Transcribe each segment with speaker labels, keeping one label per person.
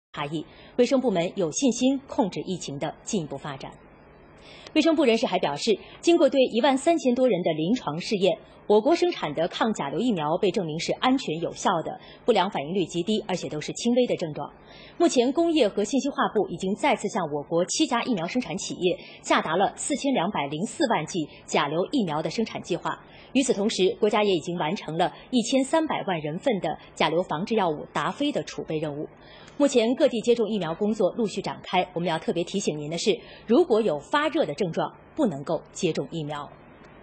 Speaker 1: 差异，卫生部门有信心控制疫情的进一步发展。卫生部人士还表示，经过对13000多人的临床试验，我国生产的抗甲流疫苗被证明是安全有效的，不良反应率极低，而且都是轻微的症状。目前，工业和信息化部已经再次向我国7家疫苗生产企业下达了4204万剂甲流疫苗的生产计划。与此同时，国家也已经完成了1300万人份的甲流防治药物达菲的储备任务。目前各地接种疫苗工作陆续展开，我们要特别提醒您的是，如果有发热的症状，不能够接种疫苗。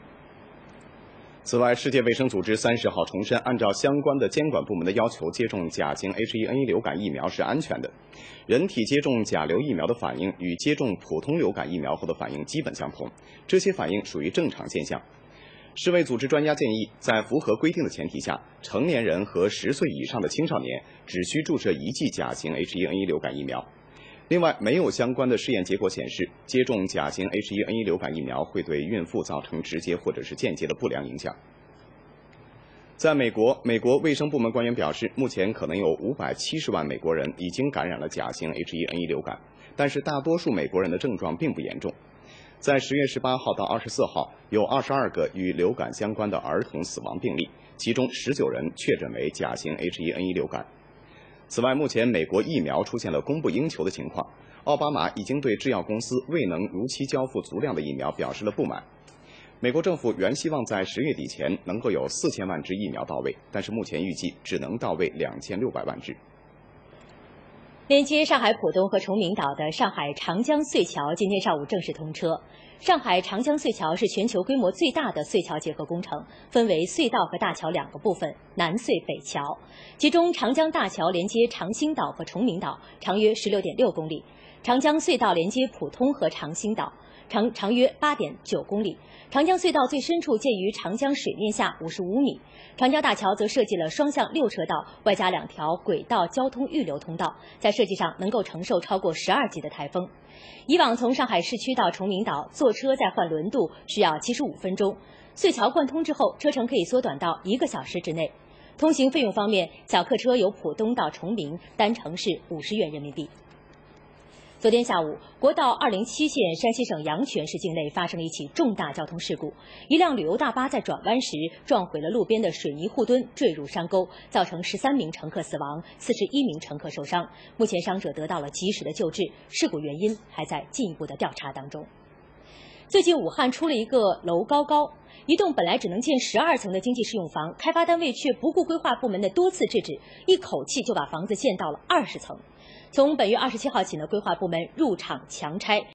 Speaker 2: 此外，世界卫生组织30号重申，按照相关的监管部门的要求，接种甲型 H1N1 流感疫苗是安全的。人体接种甲流疫苗的反应与接种普通流感疫苗后的反应基本相同，这些反应属于正常现象。世卫组织专家建议，在符合规定的前提下，成年人和10岁以上的青少年只需注射1剂甲型 H1N1 流感疫苗。另外，没有相关的试验结果显示，接种甲型 H1N1 流感疫苗会对孕妇造成直接或者是间接的不良影响。在美国，美国卫生部门官员表示，目前可能有570万美国人已经感染了甲型 H1N1 流感，但是大多数美国人的症状并不严重。在10月18号到24号，有22个与流感相关的儿童死亡病例，其中19人确诊为甲型 H1N1 流感。此外，目前美国疫苗出现了供不应求的情况，奥巴马已经对制药公司未能如期交付足量的疫苗表示了不满。美国政府原希望在10月底前能够有4000万支疫苗到位，但是目前预计只能到位2600万支。
Speaker 1: 连接上海浦东和崇明岛的上海长江隧桥今天上午正式通车。上海长江隧桥是全球规模最大的隧桥结合工程，分为隧道和大桥2个部分，南隧北桥。其中长江大桥连接长兴岛和崇明岛，长约16.6公里；长江隧道连接浦东和长兴岛，长约8.9公里。长江隧道最深处介于长江水面下55米。长江大桥则设计了双向6车道，外加2条轨道交通预留通道，在设计上能够承受超过12级的台风。以往从上海市区到崇明岛坐车再换轮渡需要75分钟，隧桥贯通之后，车程可以缩短到1个小时之内。通行费用方面，小客车由浦东到崇明单程是50元人民币。昨天下午，国道207线山西省阳泉市境内发生了一起重大交通事故，一辆旅游大巴在转弯时撞毁了路边的水泥护墩，坠入山沟，造成13名乘客死亡，41名乘客受伤。目前伤者得到了及时的救治，事故原因还在进一步的调查当中。最近武汉出了一个楼高高，一栋本来只能建12层的经济适用房，开发单位却不顾规划部门的多次制止，一口气就把房子建到了20层。从本月27号起呢，规划部门入场强拆